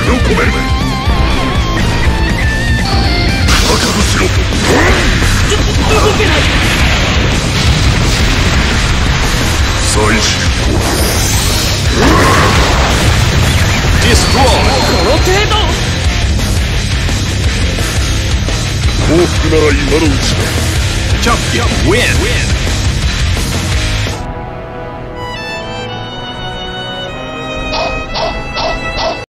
を込める。覚悟しろ。 動けない。 最終攻撃。 ディストロイ。この程度。 降伏なら今のうちだ。 チャンピオンウィン。